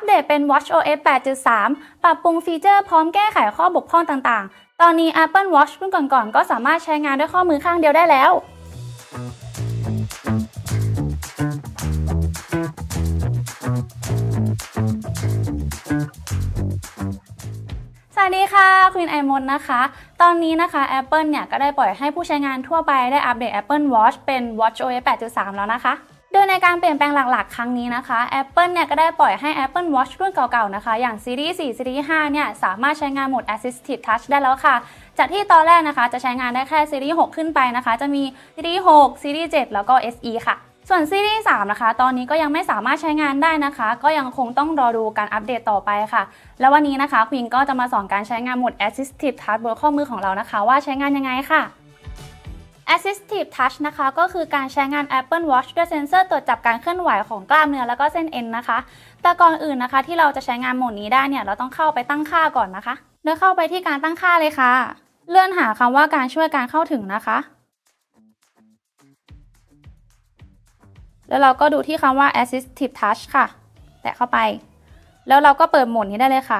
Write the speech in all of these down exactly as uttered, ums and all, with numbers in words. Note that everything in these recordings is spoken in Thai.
เดตเป็น watchOS แปดจุดสาม ปรับปรุงฟีเจอร์พร้อมแก้ไขข้อบกพร่องต่างๆตอนนี้ Apple Watch รุ่นก่อนๆก็สามารถใช้งานด้วยข้อมือข้างเดียวได้แล้วสวัสดีค่ะควีนไอมดนะคะตอนนี้นะคะ Apple เนี่ยก็ได้ปล่อยให้ผู้ใช้งานทั่วไปได้อัปเดต Apple Watch เป็น watchOS แปดจุดสาม แล้วนะคะโดยในการเปลี่ยนแปลงหลักๆครั้งนี้นะคะ Apple เนี่ยก็ได้ปล่อยให้ Apple Watch รุ่นเก่าๆนะคะอย่างซีรีส์ สี่ ซีรีส์ ห้า เนี่ยสามารถใช้งานโหมด Assistive Touch ได้แล้วค่ะจากที่ตอนแรกนะคะจะใช้งานได้แค่ซีรีส์ หก ขึ้นไปนะคะจะมีซีรีส์ หก ซีรีส์ เจ็ด แล้วก็ เอส อี ค่ะส่วนซีรีส์ สาม นะคะตอนนี้ก็ยังไม่สามารถใช้งานได้นะคะก็ยังคงต้องรอดูการอัปเดตต่อไปค่ะแล้ววันนี้นะคะควีนก็จะมาสอนการใช้งานโหมด Assistive Touch บนข้อมือของเรานะคะว่าใช้งานยังไงค่ะ Assistive Touch นะคะก็คือการใช้งาน Apple Watch ด้วยเซ็นเซอร์ตรวจจับการเคลื่อนไหวของกล้ามเนื้อแล้วก็เส้นเอ็นนะคะแต่ก่อนอื่นนะคะที่เราจะใช้งานโหมดนี้ได้เนี่ยเราต้องเข้าไปตั้งค่าก่อนนะคะโดยเข้าไปที่การตั้งค่าเลยค่ะเลื่อนหาคำว่าการช่วยการเข้าถึงนะคะแล้วเราก็ดูที่คำว่า Assistive Touch ค่ะแตะเข้าไปแล้วเราก็เปิดโหมดนี้ได้เลยค่ะ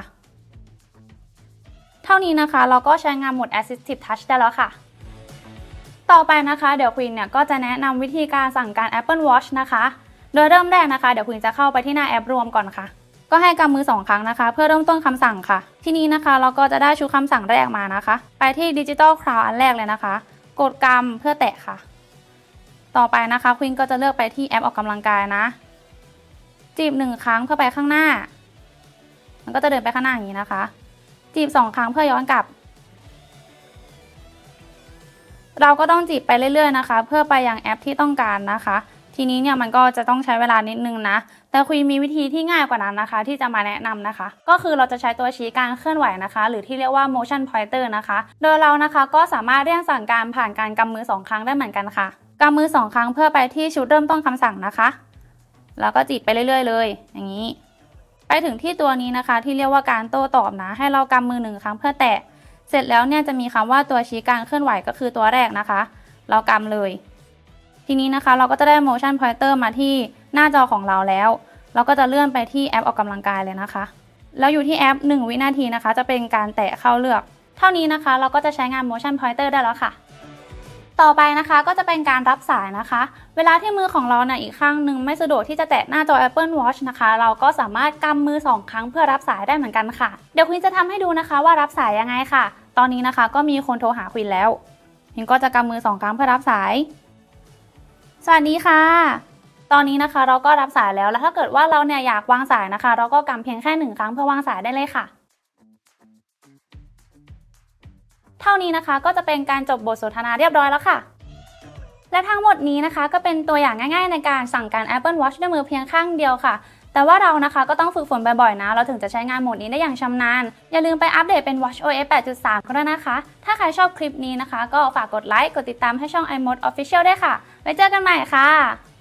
เท่านี้นะคะเราก็ใช้งานโหมด Assistive Touch ได้แล้วค่ะต่อไปนะคะเดี๋ยวควีนเนี่ยก็จะแนะนำวิธีการสั่งการ Apple Watch นะคะโดยเริ่มแรกนะคะเดี๋ยวควีนจะเข้าไปที่หน้าแอปรวมก่อนค่ะก็ให้กำมือสองครั้งนะคะเพื่อเริ่มต้นคำสั่งค่ะทีนี้นะคะเราก็จะได้ชุดคำสั่งแรกมานะคะไปที่ Digital Crown อันแรกเลยนะคะกดกำเพื่อแตะค่ะต่อไปนะคะควีนก็จะเลือกไปที่แอปออกกำลังกายนะจีบหนึ่งครั้งเพื่อไปข้างหน้ามันก็จะเดินไปข้างหน้าอย่างนี้นะคะจีบสองครั้งเพื่อย้อนกลับเราก็ต้องจีบไปเรื่อยๆนะคะเพื่อไปยังแอปที่ต้องการนะคะทีนี้เนี่ยมันก็จะต้องใช้เวลานิดนึงนะแต่ควีนมีวิธีที่ง่ายกว่านั้นนะคะที่จะมาแนะนำนะคะก็คือเราจะใช้ตัวชี้การเคลื่อนไหวนะคะหรือที่เรียกว่า motion pointer นะคะโดยเรานะคะก็สามารถเรียกสั่งการผ่านการกำมือสองครั้งได้เหมือนกันค่ะกำมือสองครั้งเพื่อไปที่ชุดเริ่มต้นคำสั่งนะคะแล้วก็จีบไปเรื่อยๆเลยอย่างนี้ไปถึงที่ตัวนี้นะคะที่เรียกว่าการโต้ตอบนะให้เรากำมือหนึ่งครั้งเพื่อแตะเสร็จแล้วเนี่ยจะมีคำว่าตัวชี้การเคลื่อนไหวก็คือตัวแรกนะคะเรากำเลยทีนี้นะคะเราก็จะได้ motion pointer มาที่หน้าจอของเราแล้วเราก็จะเลื่อนไปที่แอปออกกำลังกายเลยนะคะแล้วอยู่ที่แอปหนึ่งวินาทีนะคะจะเป็นการแตะเข้าเลือกเท่านี้นะคะเราก็จะใช้งาน motion pointer ได้แล้วค่ะต่อไปนะคะก็จะเป็นการรับสายนะคะเวลาที่มือของเราเนี่ยอีกข้างหนึ่งไม่สะดวกที่จะแตะหน้าจอ Apple Watch นะคะเราก็สามารถกำมือสองครั้งเพื่อรับสายได้เหมือนกันค่ะเดี๋ยวควีนจะทำให้ดูนะคะว่ารับสายยังไงค่ะตอนนี้นะคะก็มีคนโทรหาควีนแล้วควีนก็จะกำมือสองครั้งเพื่อรับสายสวัสดีค่ะตอนนี้นะคะเราก็รับสายแล้วแล้วถ้าเกิดว่าเราเนี่ยอยากวางสายนะคะเราก็กำเพียงแค่หนึ่งครั้งเพื่อวางสายได้เลยค่ะเท่านี้นะคะก็จะเป็นการจบบทสนทนาเรียบร้อยแล้วค่ะและทั้งหมดนี้นะคะก็เป็นตัวอย่างง่ายๆในการสั่งการ Apple Watch ด้วยมือเพียงข้างเดียวค่ะแต่ว่าเรานะคะก็ต้องฝึกฝนบ่อยๆนะเราถึงจะใช้งานโหมดนี้ได้อย่างชำนาญอย่าลืมไปอัปเดตเป็น watchOS แปดจุดสาม ก็ได้นะคะถ้าใครชอบคลิปนี้นะคะก็ฝากกดไลค์กดติดตามให้ช่อง iMode Official ด้วยค่ะไว้เจอกันใหม่ค่ะ